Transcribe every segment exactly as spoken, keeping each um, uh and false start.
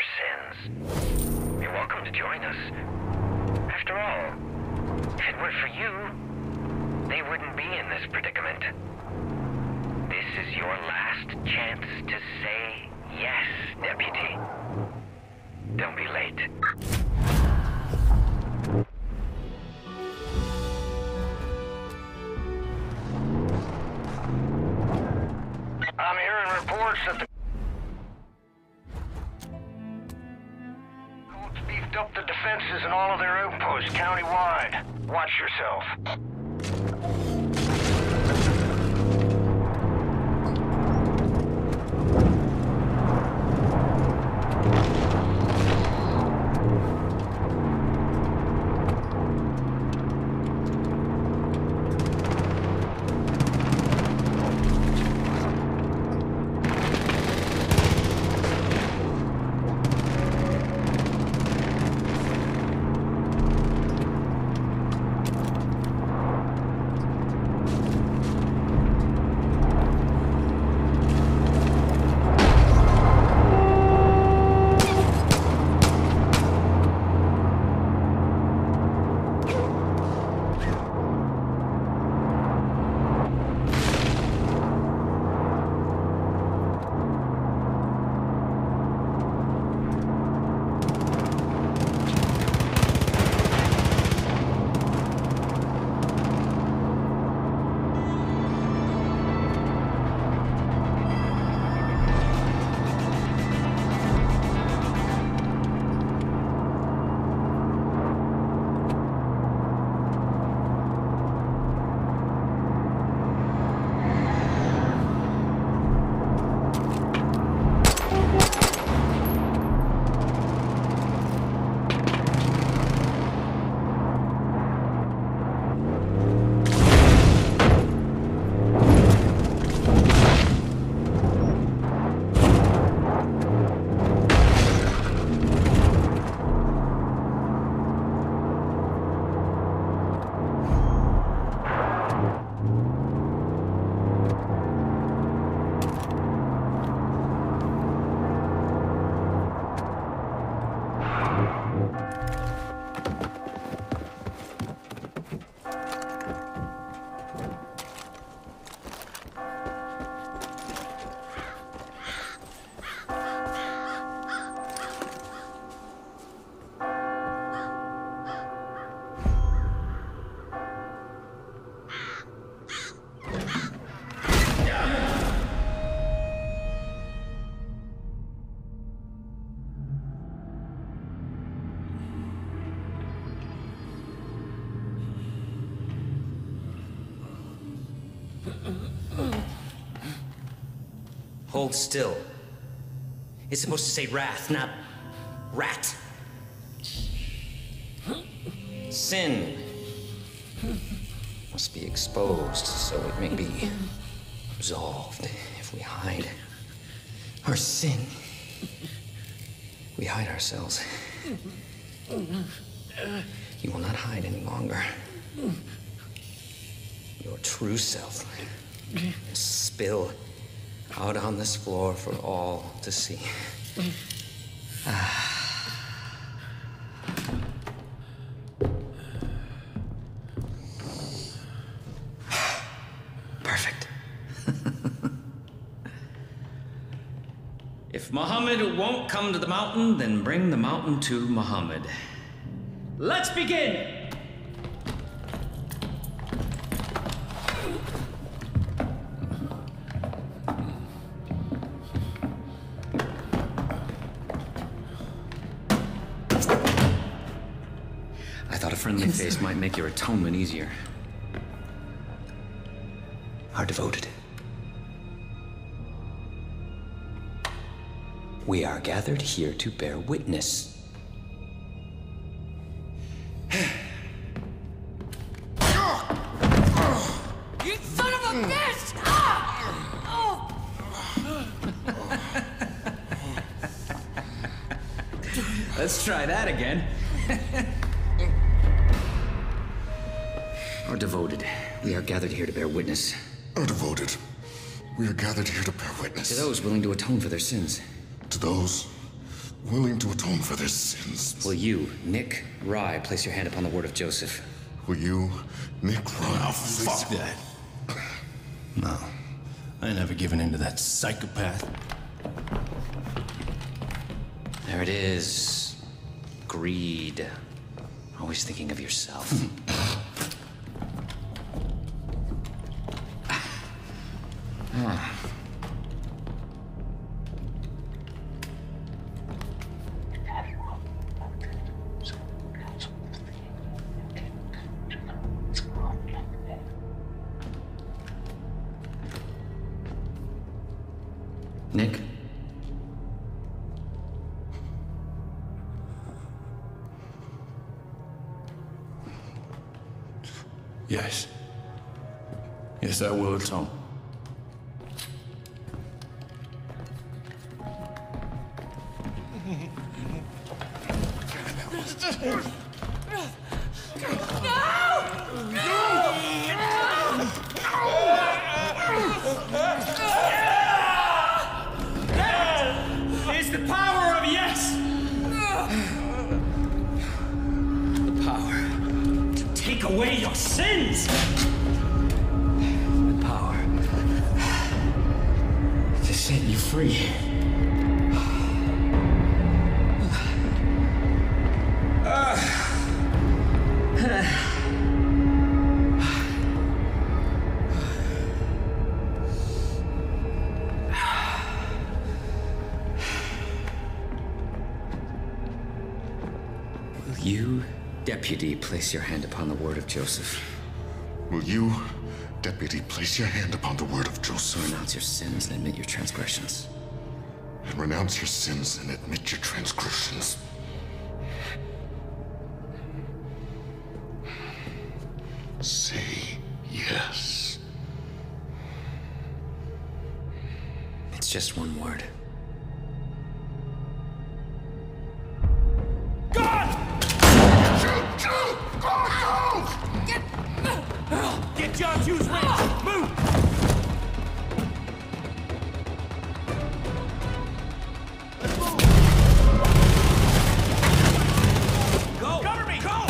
sins. You're welcome to join us. After all, if it were for you, they wouldn't be in this predicament. This is your last chance to say yes, Deputy. Don't be late. I'm hearing reports that the Colts beefed up the defenses in all of their outposts countywide. Watch yourself. Hold still. It's supposed to say wrath, not rat. Sin must be exposed so it may be absolved. If we hide our sin, we hide ourselves. You will not hide any longer. Your true self will spill out on this floor for all to see. Ah. Perfect. If Muhammad won't come to the mountain, then bring the mountain to Muhammad. Let's begin! Friendly face might make your atonement easier. Are devoted. We are gathered here to bear witness. You son of a bitch! Ah! Oh! Let's try that again. Are devoted. We are gathered here to bear witness. Are devoted. We are gathered here to bear witness. To those willing to atone for their sins. To those willing to atone for their sins. Will you, Nick Rye, place your hand upon the word of Joseph? Will you, Nick Rye? Oh, fuck that. No. I ain't never given in to that psychopath. There it is. Greed. Always thinking of yourself. Ah. Nick? Yes. Yes, I will atone. It's the power of yes! The power to take away your sins! The power to set you free. Will you, deputy, place your hand upon the word of Joseph? Will you, deputy, place your hand upon the word of Joseph? Renounce your sins and admit your transgressions. And renounce your sins and admit your transgressions. Say yes. It's just one word. Get John Hughes ready! Move! Go! Cover me! Go!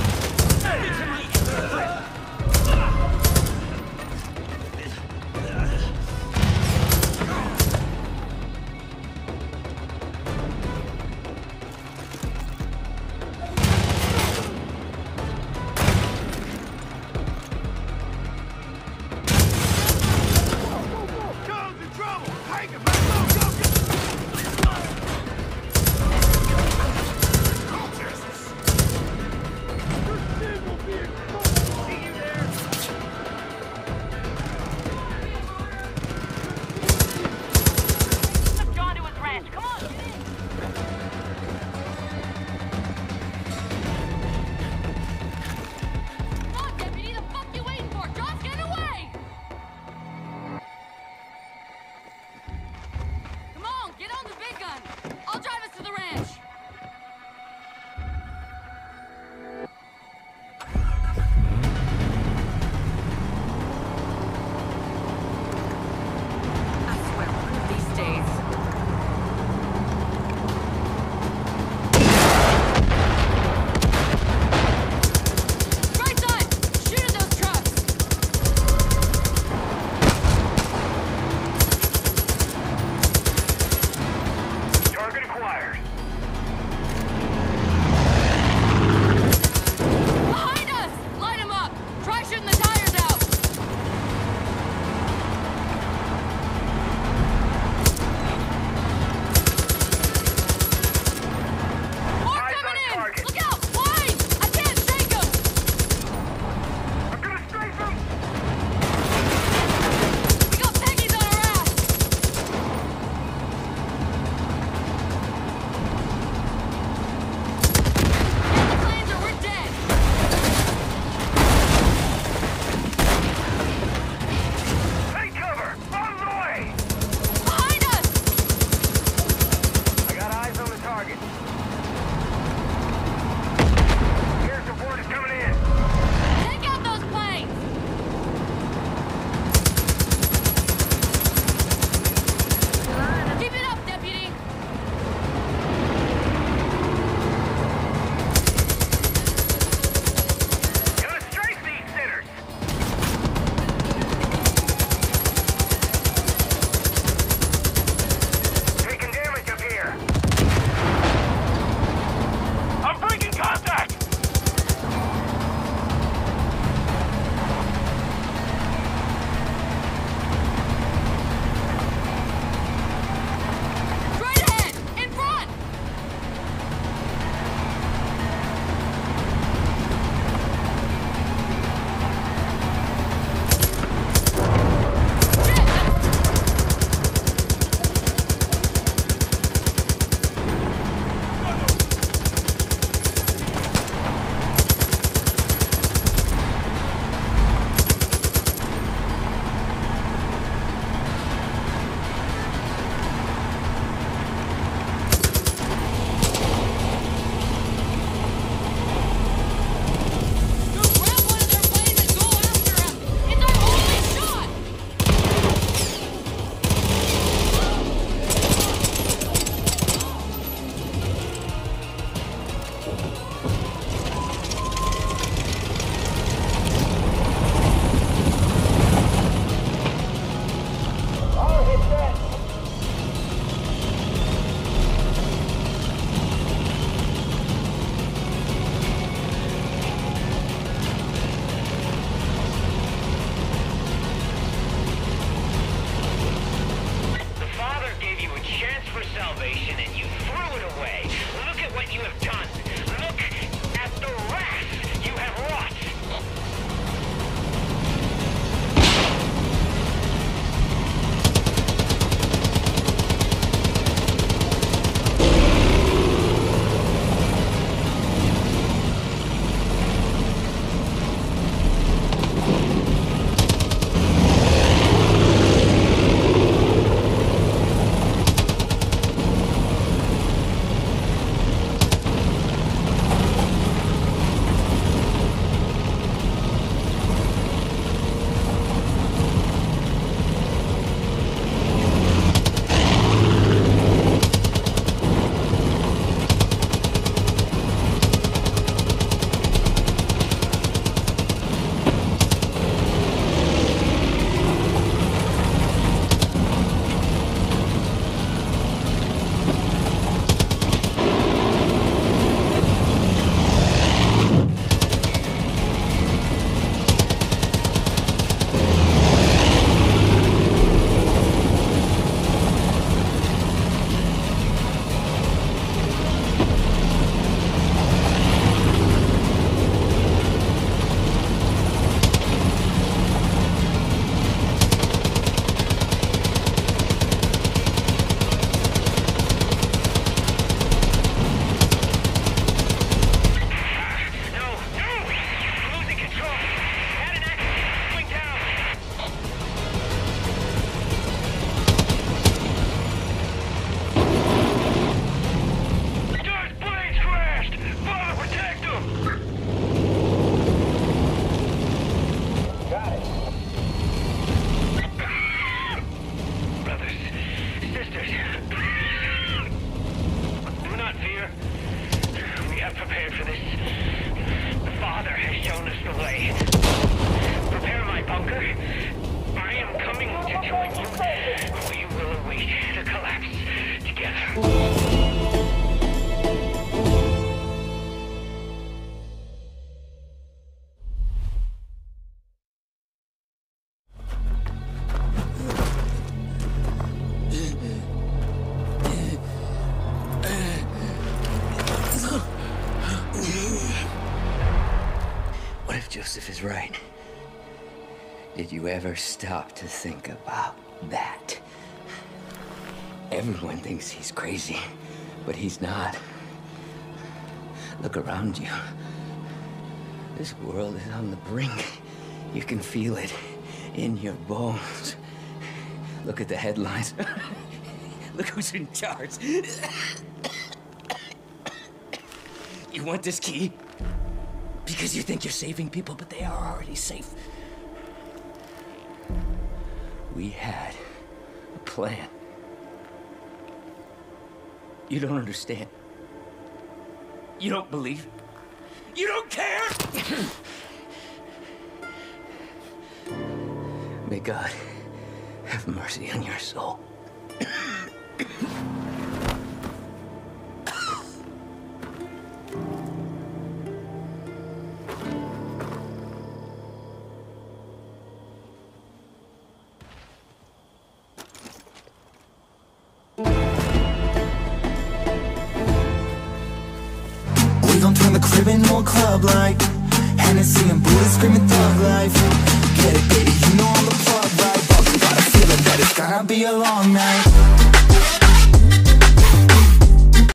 Did you ever stop to think about that? Everyone thinks he's crazy, but he's not. Look around you. This world is on the brink. You can feel it in your bones. Look at the headlines. Look who's in charge. You want this key? Because you think you're saving people, but they are already safe. We had a plan. You don't understand. You don't believe. You don't care! May God have mercy on your soul. We gon' turn the crib into a club like Hennessy and Buddha screaming thug life. Get it, baby, you know I'm the plug, right? But we got a feeling that it's gonna be a long night.